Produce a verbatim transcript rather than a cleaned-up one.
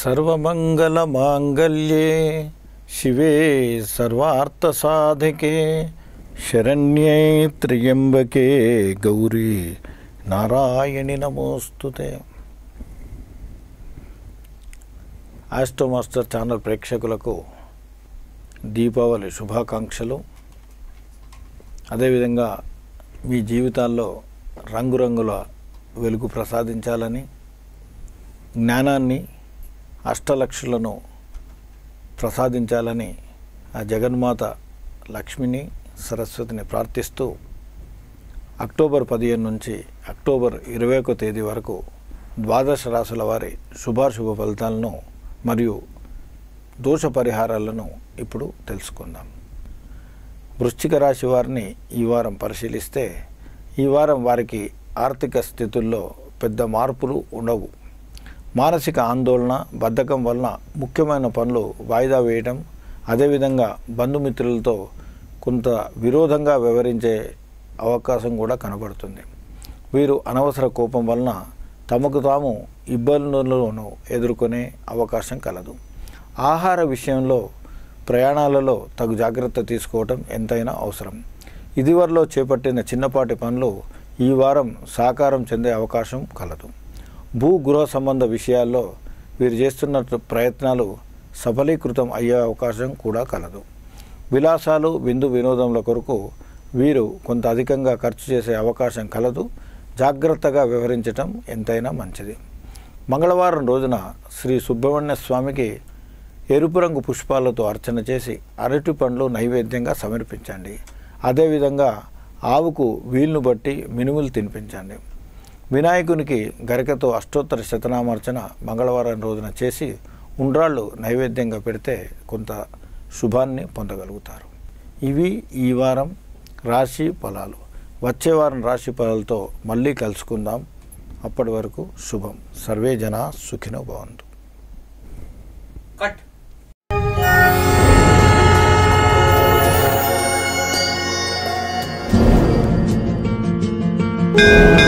सर्वमंगलमांगल्ये शिवे सर्वार्थसाधिके शरण्ये त्र्यंबके गौरी नारायणि नमोस्तुते। ఆస్ట్రో మాస్టర్ ఛానల్ ప్రేక్షకులకు దీపావళి శుభాకాంక్షలు। అదేవిధంగా మీ జీవితాల్లో రంగురంగుల వెలుగు ప్రసాదించాలని, జ్ఞానాన్ని అష్టలక్షలను ప్రసాదించాలని ఆ జగన్మాత లక్ష్మిని సరస్వతిని ప్రార్థిస్తూ అక్టోబర్ పదిహేను నుంచి అక్టోబర్ ఇరవై ఒక తేదీ వరకు ద్వాదశ రాశుల వారి శుభాశుభ ఫలితాలను మరియు దోష పరిహారాలను ఇప్పుడు తెలుసుకుందాం। వృశ్చిక రాశి వారిని ఈ వారం పరిశీలిస్తే ఈ వారం వారికి ఆర్థిక స్థితుల్లో పెద్ద మార్పులు ఉండవు। మానసిక ఆందోళన బద్ధకం వలన ముఖ్యమైన పనులు వాయిదా వేయడం, అదేవిధంగా బంధుమిత్రులతో కొంత విరోధంగా వ్యవహరించే అవకాశం కూడా కనబడుతుంది। వీరు అనవసర కోపం వలన తమకు తాము ఇబ్బందులను ఎదుర్కొనే అవకాశం కలదు। ఆహార విషయంలో ప్రయాణాలలో తగు జాగ్రత్త తీసుకోవటం ఎంతైనా అవసరం। ఇదివరలో చేపట్టిన చిన్నపాటి పనులు ఈ వారం సాకారం చెందే అవకాశం కలదు। భూ గృహ సంబంధ విషయాల్లో వీరు చేస్తున్న ప్రయత్నాలు సఫలీకృతం అయ్యే అవకాశం కూడా కలదు। విలాసాలు విందు వినోదముల కొరకు వీరు కొంత అధికంగా ఖర్చు చేసే అవకాశం కలదు। జాగ్రత్తగా వ్యవహరించటం ఎంతైనా మంచిది। మంగళవారం రోజున శ్రీ సుబ్రహ్మణ్య స్వామికి ఎరుపు రంగు పుష్పాలతో అర్చన చేసి అరటి పండ్లు నైవేద్యంగా సమర్పించండి। అదేవిధంగా ఆవుకు వీలును బట్టి మినుములు తినిపించండి। వినాయకునికి గరికతో అష్టోత్తర శతనామార్చన మంగళవారం రోజున చేసి ఉండ్రాళ్ళు నైవేద్యంగా పెడితే కొంత శుభాన్ని పొందగలుగుతారు। ఇవి ఈ వారం రాశి ఫలాలు। వచ్చే వారం రాశి ఫలాలతో మళ్ళీ కలుసుకుందాం। అప్పటి వరకు శుభం। సర్వే జనా సుఖినో భవంతు। కట్